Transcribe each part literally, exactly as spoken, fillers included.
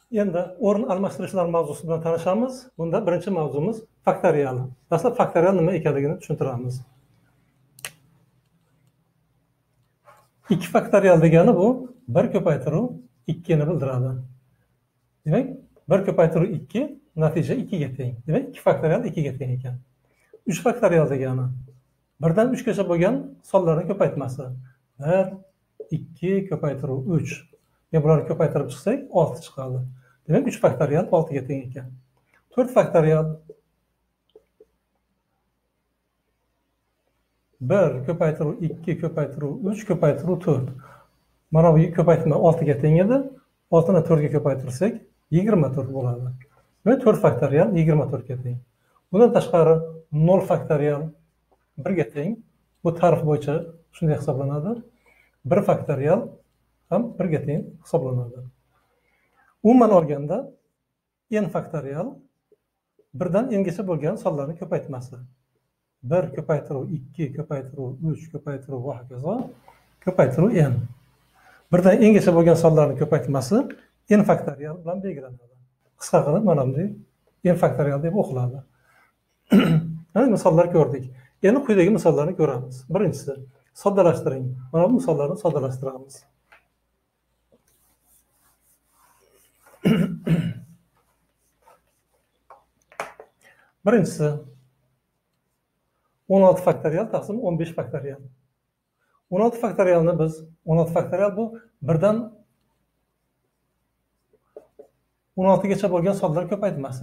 Endi o'rin almashtirishlar mavzusi bilan tanishamiz. Bunda birinchi mavzumuz faktorial. Dastlab faktorial nima ekanligini tushuntiramiz. ikki faktorial degani bu bir ko'paytiruv ikki ni bildiradi. Demak, bir ko'paytiruv ikki natija ikki ga teng. Demak, ikki faktorial ikki ga teng ekan. uch faktorial degani bir dan uch gacha bo'lgan sonlarning ko'paytmasi. bir, ikki ko'paytiruv uch. Ya bularni ko'paytirib chiqsak, olti chiqadi. Demak, uch faktorial olti ga teng ekan. to'rt faktorial bir ko'paytiruv ikki ko'paytiruv uch ko'paytiruv to'rt. Mana bu ko'paytma olti ga teng edi. olti ni to'rt ga ko'paytirsak, yigirma to'rt bo'ladi. Demak, to'rt faktorial yigirma to'rt ga teng. Bundan tashqari nol faktorial bir ga teng. Bu tarif bo'yicha shunday hisoblanadi. bir faktorial ham bir ga teng hisoblanadi. Umuman olganda n faktorial birdan n gacha bo'lgan sonlarning ko'paytmasi. bir ko'paytiruv ikki ko'paytiruv uch ko'paytiruv va hokazo ko'paytiruv n. birdan n gacha bo'lgan sonlarning ko'paytmasi n faktorial bilan belgilanadi. Qisqa qilib mana bunday n faktorial deb o'qiladi. Mana misollar ko'rdik. Endi quyidagi misollarni ko'ramiz. Birinchisi, soddalashtiring. Mana bu misollarni soddalashtiramiz. Birinchisi, o'n olti faktorial taqsim o'n besh faktorial. o'n olti faktorialni biz, o'n olti faktorial bu birdan o'n olti gacha bo'lgan sonlar ko'paytmasi.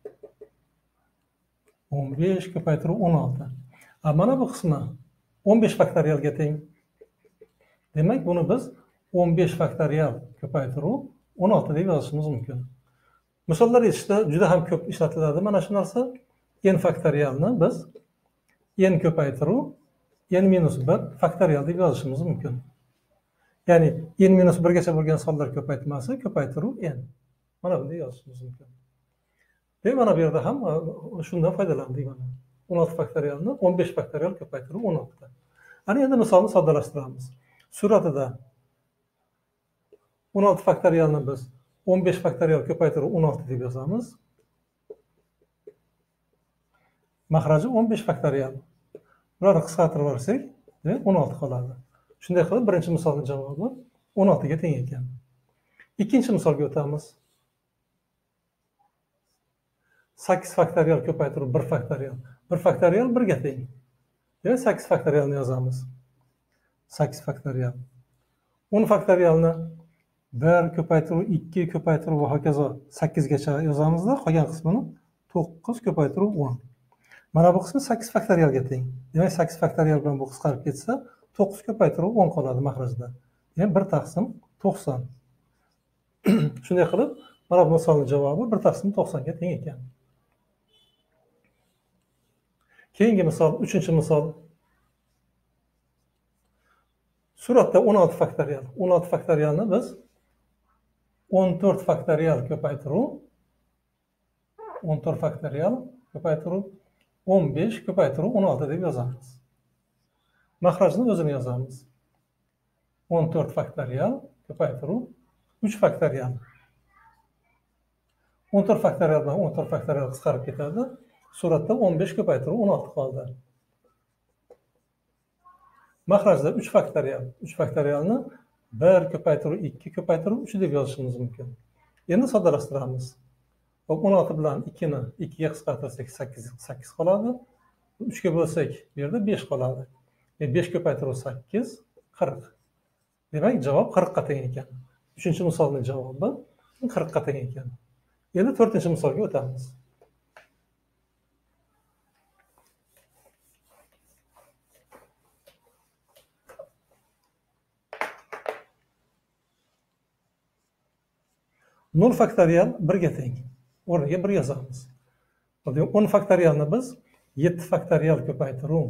o'n besh ko'paytiruv o'n olti. Mana bu qismi o'n besh faktorialga teng. Demak, buni biz o'n besh faktorial ko'paytiruv o'n olti deb yozishimiz mumkin. Misollar yechishda juda ham ko'p ishlatiladi mana shu narsa. N faktorialni biz n ko'paytiruv n minus bir faktorial deb yozishimiz mumkin. Ya'ni n minus bir gacha bo'lgan sonlar ko'paytmasi ko'paytiruv n. Mana bunday yozishimiz mumkin. Demak, mana bu yerda ham shundan foydalandik mana. o'n olti faktorialni o'n besh faktorial ko'paytiruv o'n olti. Ana endi misolni soddalashtiramiz. Suratida o'n olti faktorialni biz o'n besh faktorial ko'paytiruv o'n olti deb yozamiz. Mahraji o'n besh faktorial. Bularni qisqartirib olsak, demak o'n olti qoladi. Shunday qilib birinchi misolning javobi o'n olti ga teng ekan. Ikkinchi misolga o'tamiz. sakkiz faktorial ko'paytiruv bir faktorial. bir faktorial bir ga teng. Demak, sakkiz faktorialni yozamiz. sakkiz faktorial. o'n faktorialni bir ko'paytiruv ikki ko'paytiruv va hokazo sakkiz gacha yozamizda, qolgan qismini to'qqiz ko'paytiruv o'n. Mana bu qismi sakkiz faktorialga teng. Demak, sakkiz faktorial bilan bu qisqarib ketsa, to'qqiz ko'paytiruv o'n qoladi mahrajda. Ya'ni bir taqsim to'qson. Shunday qilib, mana bu misolning javobi bir taqsim to'qson ga teng ekan. Keyingi misol, uchinchi misol. Suratda o'n olti faktorial. o'n olti faktorialni biz o'n to'rt faktorial ko'paytiruv o'n to'rt faktorial ko'paytiruv o'n besh ko'paytiruv o'n olti deb yozamiz. Mahrajni o'zini yozamiz. o'n to'rt faktorial ko'paytiruv uch faktorial. o'n to'rt faktorial bilan o'n to'rt faktorial qisqarib ketadi. Suratda o'n besh ko'paytiruv o'n olti qoldi. Mahrajda uch faktorial. uch faktorialni bir ko'paytiruv ikki ko'paytiruv uch deb yozishimiz mumkin. Endi soddalashtiramiz. o'n olti bilan ikki ni ikki ga qisqartirsak sakkiz qoladi. uch ga bo'lsak, bu yerda besh qoladi. besh ko'paytiruv sakkiz qirq. Demak, javob qirq ga teng ekan. uchinchi misolning javobi qirq ga teng ekan. Endi to'rtinchi misolga o'tamiz. nol faktorial bir ga teng. O'rniga bir yozamiz. o'n faktorialni biz yetti faktorial ko'paytiruv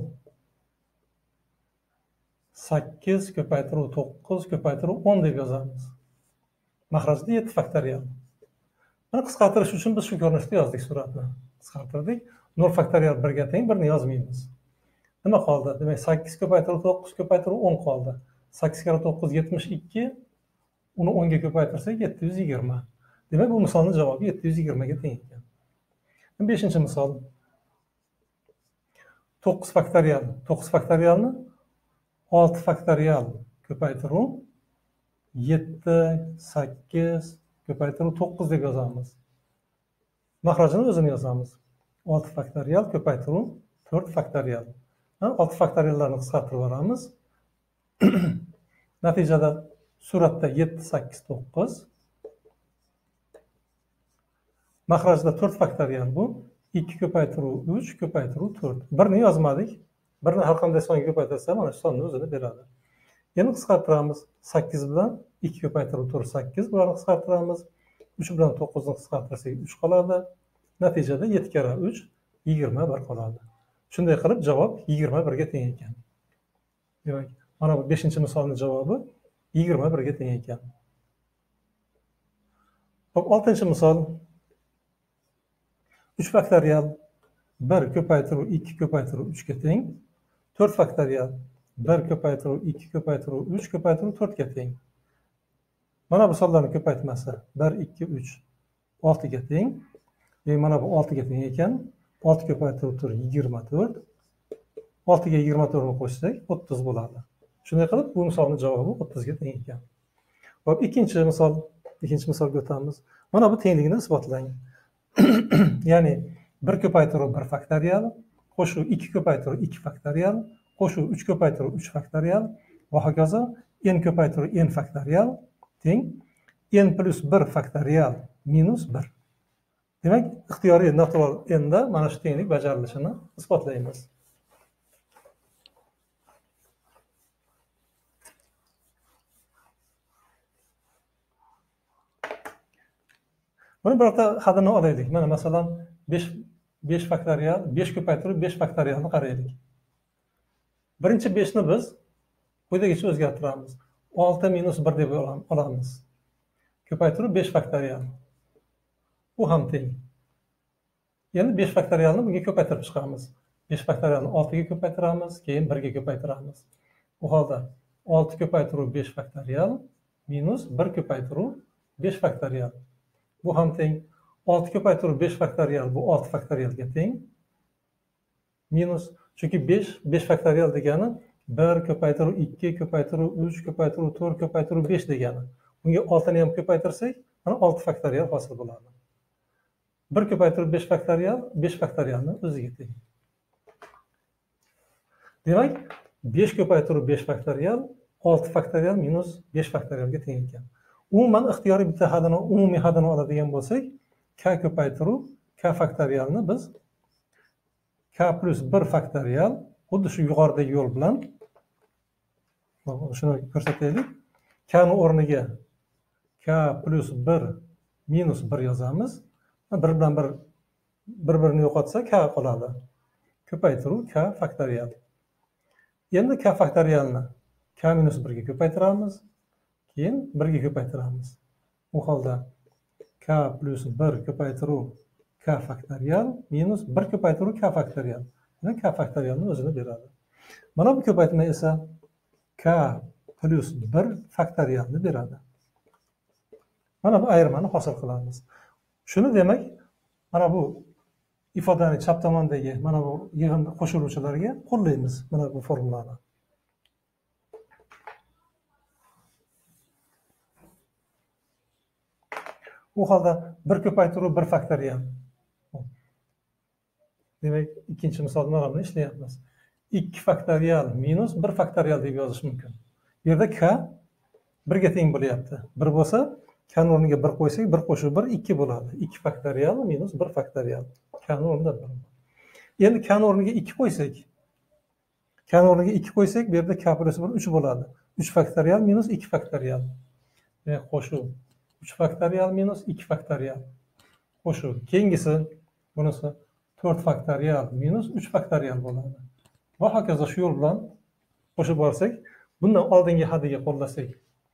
sakkiz ko'paytiruv to'qqiz ko'paytiruv o'n deb yozamiz. Mahrajda yetti faktorial. Buni qisqartirish uchun biz shu ko'rinishda yozdik suratni. Qisqartirdik. nol faktorial bir ga teng, birni yozmaymiz. Nima qoldi? Demak, sakkiz ko'paytiruv to'qqiz ko'paytiruv o'n qoldi. sakkiz kara to'qqiz yetmish ikki. Uni o'n ga ko'paytirsak yetti yuz yigirma. Demek bu misolning javobi yetti yuz yigirma ga teng ekan. beshinchi misol. to'qqiz faktorial. to'qqiz faktorialni olti faktorial ko'paytiruv yetti, sakkiz ko'paytiruv to'qqiz deb yozamiz. Mahrajini o'zini yozamiz. olti faktorial ko'paytiruv to'rt faktorial. olti faktoriallarni qisqartirib olamiz. Natijada suratda yetti, sakkiz, to'qqiz. Mahrajda to'rt faktorial bu. ikki ko'paytiruv uch ko'paytiruv to'rt. Birni yozmadik. Birni har qanday songa ko'paytirsa, mana shu sonni o'zini beradi. Yana qisqartiramiz. sakkiz bilan ikki ko'paytiruv to'rt sakkiz. Bularni qisqartiramiz. uch bilan to'qqizni qisqartirsak uch qoladi. Natijada yetti kara uch yigirma bir qoladi. Shunday qilib javob yigirma bir ga teng ekan. Demak, mana bu beshinchi misolning javobi yigirma bir ga teng ekan. Hop, oltinchi misol. uch faktorial bir ko'paytiruv ikki ko'paytiruv uch ga teng. to'rt faktorial bir ko'paytiruv ikki ko'paytiruv uch ko'paytiruv to'rt ga teng. Mana bu sonlarning ko'paytmasi bir, ikki, uch olti ga teng. Demak, mana bu olti ga teng ekan. olti ko'paytiruv to'rt yigirma to'rt. olti ga yigirma to'rt ni qo'shsak o'ttiz bo'ladi. Shunday qilib bu misolning javobi o'ttiz ga teng ekan. Hop, ikkinchi misol, ikkinchi misolga o'tamiz. Mana bu tengligini isbotlang. Ya'ni bir ko'paytiruv bir faktorial, qo'shuv ikki ko'paytiruv ikki faktorial, qo'shuv uch ko'paytiruv uch faktorial va hokazo n ko'paytiruv n faktorial teng n plus bir faktorial minus bir. Demak, ixtiyoriy natural n da mana shu tenglik bajarilishini isbotlaymiz. Buni birorta hadini olaylik. Mana masalan besh besh faktorial, besh ko'paytiruv besh faktorialni qaraylik. Birinchi besh ni biz quyidagicha o'zgartiramiz. olti minus bir deb olamiz. Ko'paytiruv besh faktorial. Bu ham teng. Endi besh faktorialni bunga ko'paytirib chiqamiz. besh faktorialni olti ga ko'paytiramiz, keyin bir ga ko'paytiramiz. Bu holda olti ko'paytiruv besh faktorial minus bir ko'paytiruv besh faktorial. Bu ham teng. olti ko'paytiruv besh faktorial bu olti faktorialga teng. Minus, chunki besh, besh faktorial degani bir ko'paytiruv ikki ko'paytiruv uch ko'paytiruv to'rt ko'paytiruv besh degani. Bunga olti ni ham ko'paytirsak, mana olti faktorial hosil bo'ladi. bir ko'paytiruv besh faktorial besh faktorialni o'ziga teng. Demak, besh ko'paytiruv besh faktorial olti faktorial minus besh faktorialga teng ekan. Umuman ixtiyoriy bitta hadini, umumiy hadini oladigan bo'lsak, k ko'paytiruv k faktorialni biz k plus bir faktorial xuddi shu yuqoridagi yo'l bilan shuni ko'rsataylik. K ni o'rniga k plus bir minus bir yozamiz. bir bilan bir bir-birini yo'qotsa k qoladi. Ko'paytiruv k faktorial. Endi k faktorialni k minus bir ga ko'paytiramiz. Keyin bir ga ko'paytiramiz. Bu holda k plus bir ko'paytiruv k faktorial minus bir ko'paytiruv k faktorial. Mana k faktorialni o'zini beradi. Mana bu ko'paytma esa k plus bir faktorialni beradi. Mana bu ayirmani hosil qilamiz. Shuni demak, mana bu ifodaning chap tomondagi mana bu yig'in qo'shiluvchilarga qo'llaymiz mana bu formulani. Bu holda bir ko'paytiruv bir faktorial. Demak, ikkinchi misol mana buni ishlayapmiz. ikki faktorial minus bir faktorial deb yozish mumkin. Bu yerda k bir ga teng bo'lyapti. bir bo'lsa, k ni o'rniga bir qo'ysak, bir qo'shib bir ikki bo'ladi. ikki faktorial minus bir faktorial. K ni o'rnida bir. Endi k ni o'rniga ikki qo'ysak, k ni o'rniga ikki qo'ysak, bu yerda k plus bir uch bo'ladi. uch faktorial minus ikki faktorial. Demak, qo'shuv uch faktorial minus ikki faktorial. Qo'shuv. Keyingisi bunisi to'rt faktorial minus uch faktorial bo'ladi. Va hokazo shu yo'l bilan qo'shib borsak, bundan oldingi hadiga qo'llasak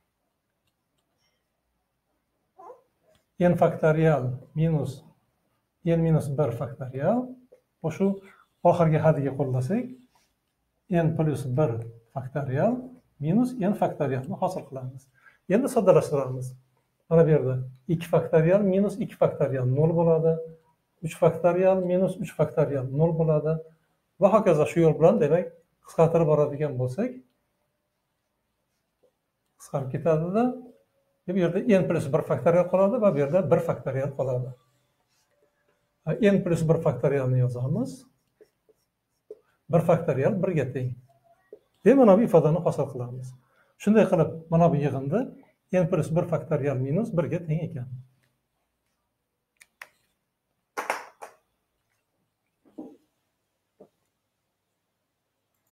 n faktorial minus n minus bir faktorial, qo'shuv oxirgi hadiga qo'llasak n plus bir faktorial minus n faktorialni hosil qilamiz. Endi soddalashtiramiz. Mana bu yerda ikki faktorial minus ikki faktorial nol bo'ladi. uch faktorial minus uch faktorial nol bo'ladi. Va hokazo shu yo'l bilan demak qisqartirib boradigan bo'lsak, qisqarib ketadi-da. Bu yerda n plus bir faktorial qoladi va bu yerda bir faktorial qoladi. n plus bir faktorialni yozamiz. bir faktorial bir ga teng. Demak, mana bu ifodani hosil qilamiz. Shunday qilib, mana bu yig'indi n plus bir faktorial minus bir ga teng ekan.